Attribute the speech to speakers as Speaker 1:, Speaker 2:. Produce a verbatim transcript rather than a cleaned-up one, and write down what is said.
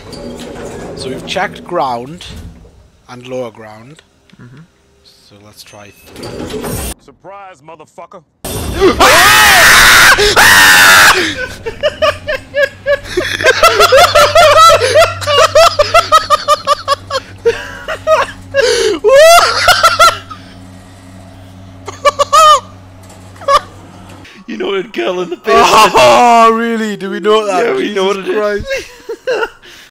Speaker 1: So we've checked ground and lower ground.
Speaker 2: Mm-hmm.
Speaker 1: So let's try three.
Speaker 3: Surprise, motherfucker.
Speaker 2: You know it, girl in the basement.
Speaker 1: Oh, really? Do we know that?
Speaker 2: Yeah, we know what it is.
Speaker 1: Christ.